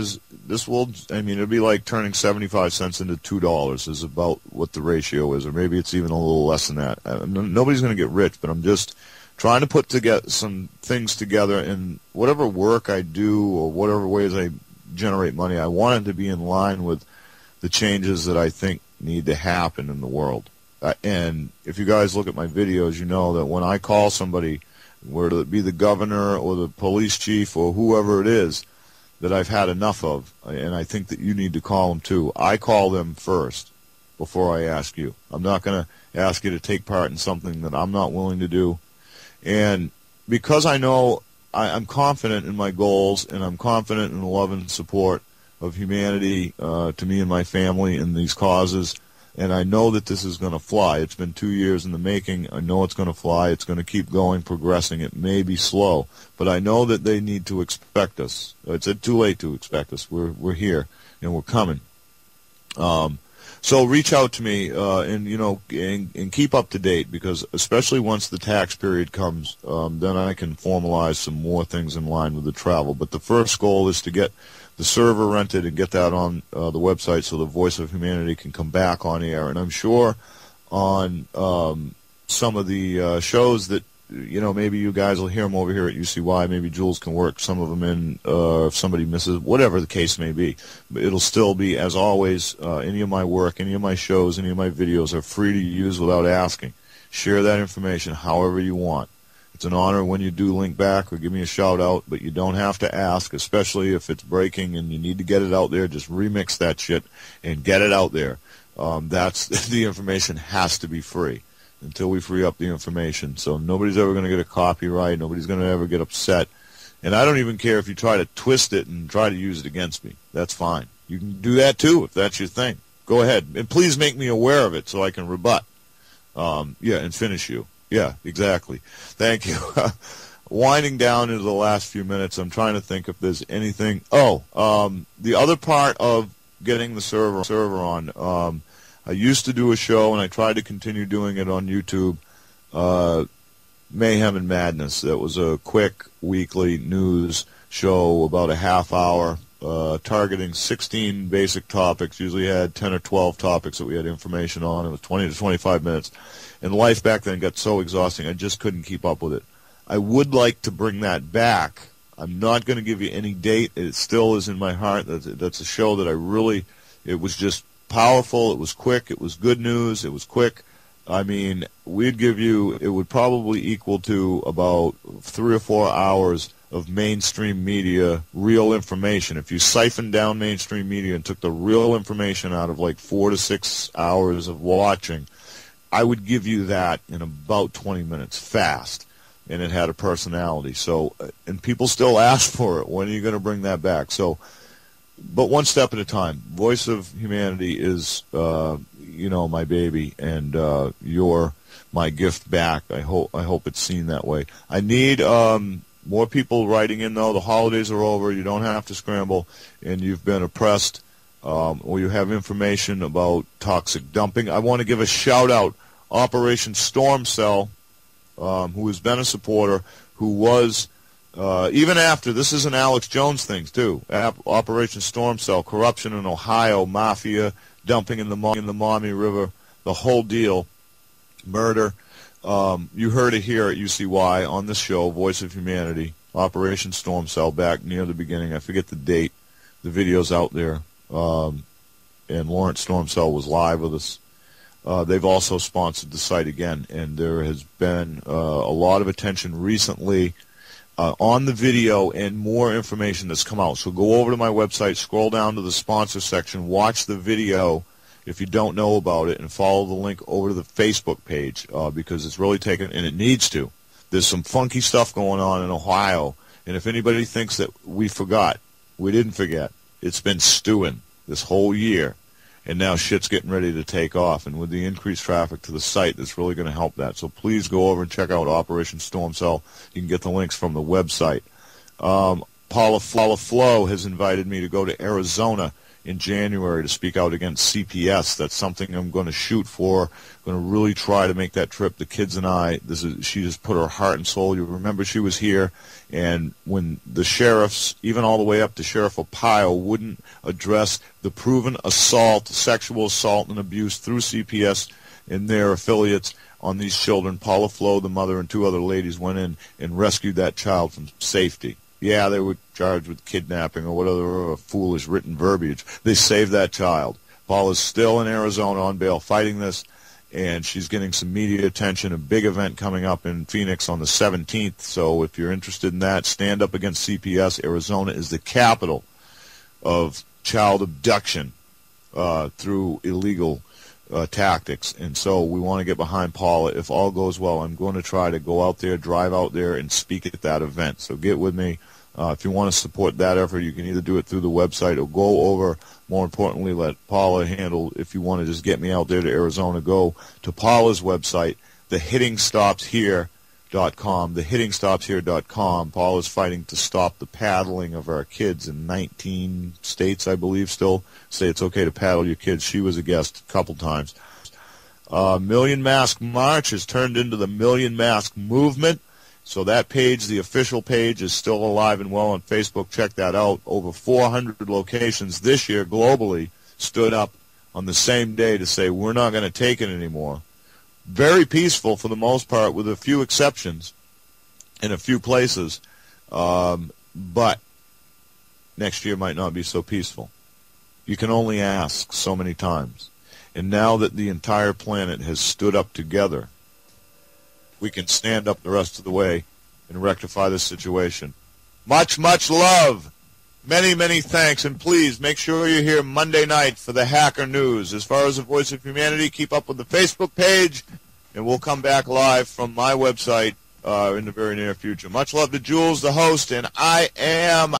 it'll be like turning 75 cents into $2 is about what the ratio is, or maybe it's even a little less than that. Nobody's going to get rich, but I'm just trying to put together some things together, and whatever work I do or whatever ways I generate money, I want it to be in line with the changes that I think need to happen in the world. And if you guys look at my videos, you know that when I call somebody, whether it be the governor or the police chief or whoever it is that I've had enough of, and I think that you need to call them too, I call them first before I ask you. I'm not going to ask you to take part in something that I'm not willing to do. And because I know I'm confident in my goals, and I'm confident in the love and support of humanity to me and my family in these causes, and I know that this is going to fly. It's been 2 years in the making. I know it's going to fly. It's going to keep going, progressing. It may be slow, but I know that they need to expect us. It's too late to expect us. We're here, and we're coming. So reach out to me and keep up to date, because especially once the tax period comes, then I can formalize some more things in line with the travel. But the first goal is to get the server rented and get that on the website so the Voice of Humanity can come back on air. And I'm sure on some of the shows that, maybe you guys will hear them over here at UCY. Maybe Jules can work some of them in if somebody misses, whatever the case may be. But it'll still be, as always, any of my work, any of my shows, any of my videos are free to use without asking. Share that information however you want. It's an honor when you do link back or give me a shout-out, but you don't have to ask, especially if it's breaking and you need to get it out there. Just remix that shit and get it out there. That's the information has to be free until we free up the information. So nobody's ever going to get a copyright. Nobody's going to ever get upset. And I don't even care if you try to twist it and try to use it against me. That's fine. You can do that too if that's your thing. Go ahead. And please make me aware of it so I can rebut. And finish you. Yeah, exactly. Thank you. Winding down into the last few minutes, I'm trying to think if there's anything. The other part of getting the server on, I used to do a show, and I tried to continue doing it on YouTube, Mayhem and Madness. That was a quick weekly news show, about a half hour, targeting 16 basic topics. Usually had 10 or 12 topics that we had information on. It was 20 to 25 minutes. And life back then got so exhausting, I just couldn't keep up with it. I would like to bring that back. I'm not going to give you any date. It still is in my heart. That's a show that I really, it was just powerful. It was quick. It was good news. It was quick. I mean, we'd give you, it would probably equal to about 3 or 4 hours of mainstream media, real information. If you siphoned down mainstream media and took the real information out of like 4 to 6 hours of watching, I would give you that in about 20 minutes, fast. And it had a personality. So, and people still ask for it. When are you going to bring that back? So, but one step at a time. Voice of Humanity is, my baby, and you're my gift back. I hope it's seen that way. I need more people writing in, though. The holidays are over. You don't have to scramble, and you've been oppressed, or you have information about toxic dumping. I want to give a shout-out, Operation Storm Cell, who has been a supporter, who was, even after, this is an Alex Jones thing, too, Operation Storm Cell, corruption in Ohio, mafia, dumping in the Maumee River, the whole deal, murder. You heard it here at UCY on this show, Voice of Humanity, Operation Storm Cell, back near the beginning. I forget the date. The video's out there. And Lawrence Storm Cell was live with us. They've also sponsored the site again, and there has been a lot of attention recently on the video and more information that's come out. So go over to my website, scroll down to the sponsor section, watch the video if you don't know about it, and follow the link over to the Facebook page because it's really taken, and it needs to. There's some funky stuff going on in Ohio, and if anybody thinks that we forgot, we didn't forget. It's been stewing this whole year. And now shit's getting ready to take off. And with the increased traffic to the site, that's really going to help that. So please go over and check out Operation Storm Cell. You can get the links from the website. Paula Flo has invited me to go to Arizona in January to speak out against CPS. That's something I'm going to shoot for. I'm going to really try to make that trip. The kids and I, she just put her heart and soul. You remember she was here, and when the sheriffs, even all the way up to Sheriff Arpaio, wouldn't address the proven assault, sexual assault and abuse through CPS and their affiliates on these children, Paula Flo, the mother, and 2 other ladies went in and rescued that child from safety. Yeah, they were charged with kidnapping or whatever foolish written verbiage. They saved that child. Paula's still in Arizona on bail fighting this, and she's getting some media attention, a big event coming up in Phoenix on the 17th. So if you're interested in that, stand up against CPS. Arizona is the capital of child abduction through illegal tactics. And so we want to get behind Paula. If all goes well, I'm going to try to go out there, drive out there, and speak at that event. So get with me. If you want to support that effort, you can either do it through the website or go over. More importantly, let Paula handle. If you want to just get me out there to Arizona, go to Paula's website, thehittingstopshere.com. Thehittingstopshere.com. Paula's fighting to stop the paddling of our kids in 19 states, I believe, still say it's okay to paddle your kids. She was a guest a couple times. Million Mask March has turned into the Million Mask Movement. So that page, the official page, is still alive and well on Facebook. Check that out. Over 400 locations this year globally stood up on the same day to say we're not going to take it anymore. Very peaceful for the most part, with a few exceptions in a few places. But next year might not be so peaceful. You can only ask so many times. And now that the entire planet has stood up together, we can stand up the rest of the way and rectify this situation. Much, much love. Many, many thanks. And please make sure you're here Monday night for the Hacker News. As far as the Voice of Humanity, keep up with the Facebook page, and we'll come back live from my website in the very near future. Much love to Jules, the host, and I am